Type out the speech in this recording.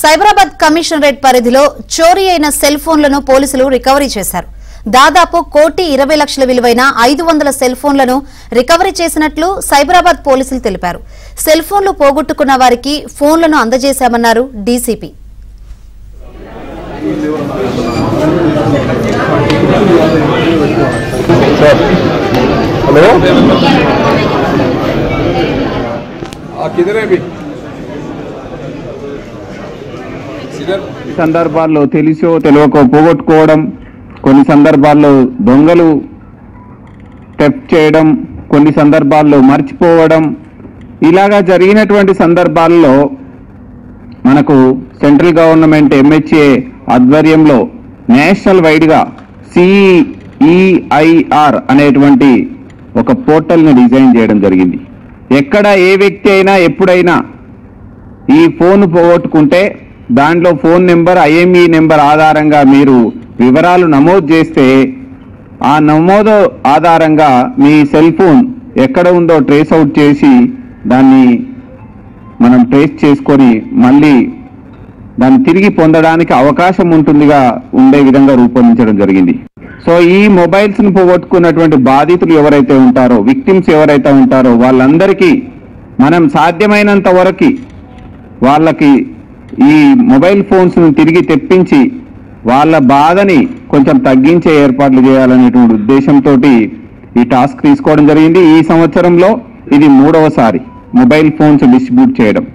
Cyberabad commissionerate పరిధిలో చోరీ అయిన సెల్ ఫోన్లను పోలీసులు రికవరీ చేశారు. దాదాపు 1,20,00,000 విలువైన 500 సెల్ ఫోన్లను రికవరీ చేసినట్లు సైబరాబాద్ పోలీసులు తెలిపారు. సెల్ ఫోన్లు పోగొట్టుకున్న వారికి ఫోన్లను అందజేశామన్నారు డీసీపీ. సందర్భాల్లో తెలిసో తెలియకో పోగొట్టుకోవడం, కొన్ని సందర్భాల్లో దొంగలు టెప్ చేయడం, కొన్ని సందర్భాల్లో మర్చిపోవడం, ఇలాగా జరిగినటువంటి సందర్భాల్లో మనకు సెంట్రల్ గవర్నమెంట్ MHA ఆధ్వర్యంలో నేషనల్ వైడ్గా CEIR అనేటువంటి ఒక పోర్టల్ని డిజైన్ చేయడం జరిగింది. ఎక్కడ ఏ వ్యక్తి అయినా ఎప్పుడైనా ఈ ఫోన్ పోగొట్టుకుంటే దాంట్లో ఫోన్ నెంబర్, IME నెంబర్ ఆధారంగా మీరు వివరాలు నమోదు చేస్తే ఆ నమోదు ఆధారంగా మీ సెల్ ఫోన్ ఎక్కడ ఉందో ట్రేస్ అవుట్ చేసి దాన్ని మనం ట్రేస్ చేసుకొని మళ్ళీ దాన్ని తిరిగి పొందడానికి అవకాశం ఉండే విధంగా రూపొందించడం జరిగింది. సో ఈ మొబైల్స్ను పోగొట్టుకున్నటువంటి బాధితులు ఎవరైతే ఉంటారో, విక్టిమ్స్ ఎవరైతే ఉంటారో వాళ్ళందరికీ మనం సాధ్యమైనంత వరకు వాళ్ళకి ఈ మొబైల్ ఫోన్స్ను తిరిగి తెప్పించి వాళ్ళ బాధని కొంచెం తగ్గించే ఏర్పాట్లు చేయాలనేటువంటి ఉద్దేశంతో ఈ టాస్క్ తీసుకోవడం జరిగింది. ఈ సంవత్సరంలో ఇది 3వ సారి మొబైల్ ఫోన్స్ డిస్ట్రిబ్యూట్ చేయడం.